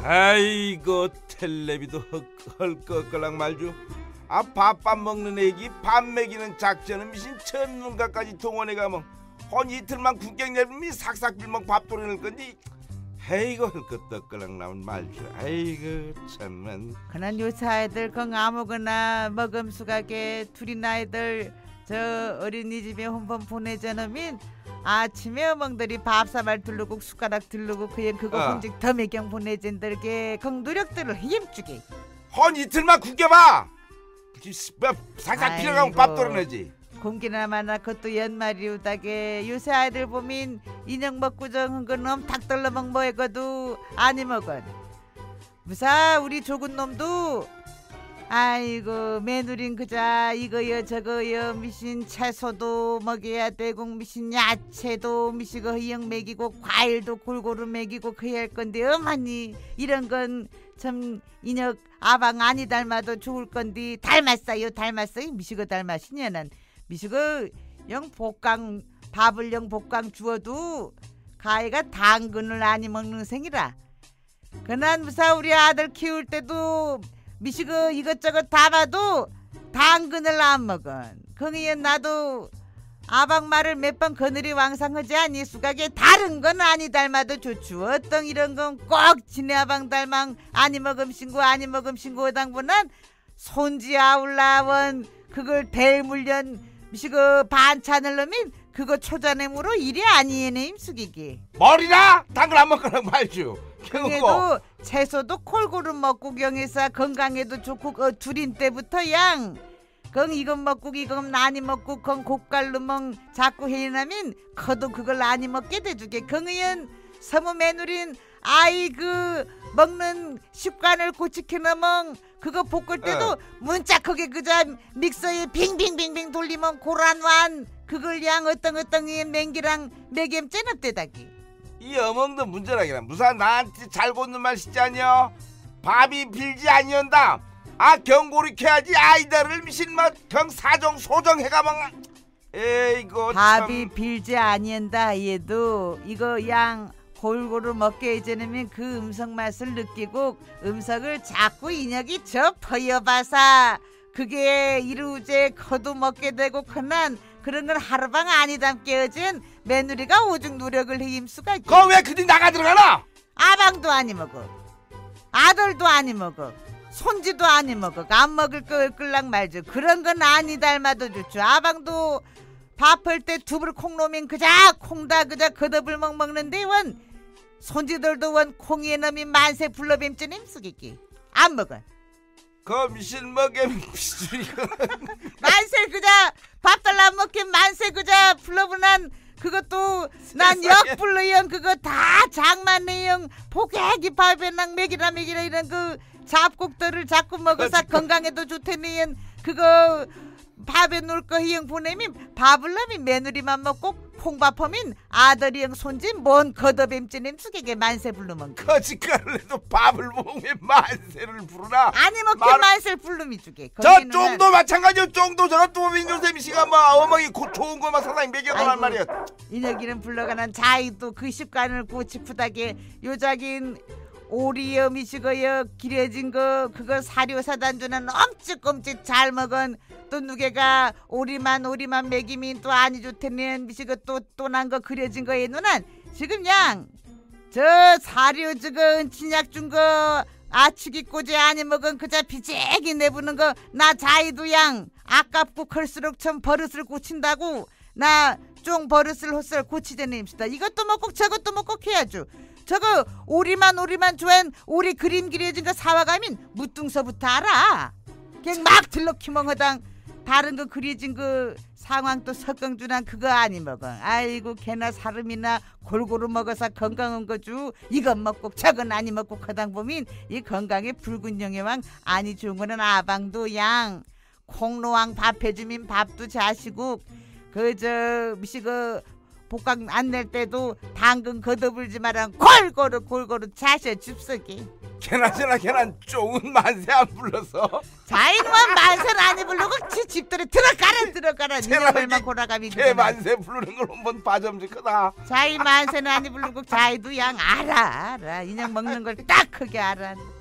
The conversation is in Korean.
아이고 텔레비도 헐꺽걸랑 말주. 밥밥 먹는 애기 밥 먹이는 작전은 미신 전문가까지 동원해가면 한 이틀만 국경 내면 삭삭 빌먹 밥도리 넣을 건데 아이고 헐꺽떡걸랑 나온 말주. 아이고 참만. 그난 요새 아이들 건 아무거나 먹음수가게 둘이나 아이들 저 어린이집에 한번 보내자놓으면 아침에 어멍들이 밥사발 들르고 숟가락 들르고 그거 혼직 더 매경 보내진들게 긍도력들을 힘주게 한 이틀만 굽겨봐. 삭삭 필요하면 밥 떨어내지. 공기나 마나 그것도 연말이우다게 요새 아이들 보면 인형 먹고 정한 거 너무 닭 떨러먹 뭐해거도 아니 먹은 무사 우리 조군 놈도 아이고 며느린 그자 이거여 저거여 미신 채소도 먹여야 되고 미신 야채도 미시고 희영 먹이고 과일도 골고루 먹이고 그래야 할 건데 어머니 이런 건 참 인혁 아방 아니 닮아도 좋을 건데 닮았어요 미시고 닮았으냐는 미시고 영 복강 밥을 영 복강 주어도 가해가 당근을 아니 먹는 생이라 그난 무사 우리 아들 키울 때도 미시고 이것저것 다 봐도 당근을 안 먹은 거기에 나도 아방 말을 몇 번 거느리 왕상하지 아니 수각에 다른 건 아니 닮아도 좋죠. 어떤 이런 건 꼭 지네 아방 닮망 아니 먹음 신고 어당보난 손지 아울라원 그걸 대물련 미시고 반찬을 넣으면 그거 초자nem으로 일이 아니에네 임숙이기 머리나 당근 안 먹거나 말죠. 그래도 채소도 골고루 먹고 경해서 건강에도 좋고 둘인 때부터 양 건 이건 먹고 이건 많이 먹고 건 고깔로 먹 자꾸 해나면 커도 그걸 많이 먹게 돼주게 경의연 서무 매누린 아이 그 먹는 습관을 고치켜놓으면 그거 볶을 때도 문짝 크게 그자 믹서에 빙빙빙빙 돌리면 고란완 그걸 양 어떤 맹기랑 매겜 째납대다기 이 어멍도 문제라기라. 무사 나한테 잘 걷는 말 시지 아니여. 밥이 빌지 아니언다. 경고리 캐야지 아이들을 미신 경 사정 소정 해가면 에이고 밥이 빌지 아니한다 얘도 이거 양 골고루 먹게 해주면 그 음성 맛을 느끼고 음성을 자꾸 인혁이 저 퍼여봐서 그게 이루제 커도 먹게 되고 그난 그런 건 하루방 아니 담게 어진 며느리가 오죽 노력을 해 힘수가 있지. 그거 왜 그뒤 나가 들어가나? 아방도 아니 먹어 아들도 아니 먹어 손지도 아니 먹어 안 먹을 거 끌랑 말죠. 그런 건 아니 닮아도 좋죠. 아방도 밥할 때 두불 콩놈인 그자 콩다 그자 걷어불 먹는데 원 손지들도 원 콩이에 넣으면 만세 불러뱀쯤 힘쓰겠기 안 먹어. 그 미신 먹엠 비주리가 만세 그자 밥 달라 안 먹긴 만세 그자 불러보난 그것도 난 역불러형 그거 다 장만해형 포개기 밥에랑 먹이라 이런 그 잡곡들을 자꾸 먹어서 건강에도 좋다니 그거 밥에 놓을 거 희영 보내면 밥을 넣으면 며느리만 먹고 콩밥하면 아들이 형 손지 뭔 걷어뱀찌님 수개게 만세 부르면 거짓말을 해도 밥을 먹으면 만세를 부르나? 아니 먹게 만세를 부르면 주게 저 쫑도 마찬가지요. 쫑도 저런 또 민조쌤이 씨가 뭐 어머니 좋은 거만 상당히 먹여놓란 말이야. 인혁이는 불러가는 자이도 그 습관을 고치푸다게 요자긴 오리여 미시거여 기려진 거 그거 사료 사다 주는 엄찍엄찍 잘 먹은 또 누게가 오리만 먹이면 또 아니 좋다는 미시거 또 난 거 그려진 거에 누난 지금 양 저 사료 저거 진약 준 거 아치기 꼬지 아니 먹은 그자 비재기 내부는 거 나 자이도 양 아깝고 클수록 참 버릇을 고친다고 나 쫑 버릇을 헛설 고치자네 임시다. 이것도 먹고 저것도 먹고 해야죠. 저거 오리만 좋아한 오리 그림 그려진 거 사와가면 무뚱서부터 알아. 그냥 막 들럭키멍하당 다른 거 그려진 거 상황 또 석강준한 그거 아니 먹어. 아이고 개나 사름이나 골고루 먹어서 건강한 거주. 이건 먹고 저건 아니 먹고 하당 보면 이 건강에 붉은 영예왕 아니 좋은 거는 아방도 양 콩로왕 밥 해주면 밥도 자시고 그저 미시거 복강 안 낼 때도 당근 걷어불지 마라 골고루 자셔 줍석이. 걔나저나 걔난 쫑은 만세 안 불러서 자인만 만세는 아니 부르고 집들에 들어가라 니네들만 골아가미 걔 만세 부르는 걸 한번 봐점지 크다. 자이 만세는 아니 부르고 자이도 양 알아 인형 먹는 걸 딱 크게 알아.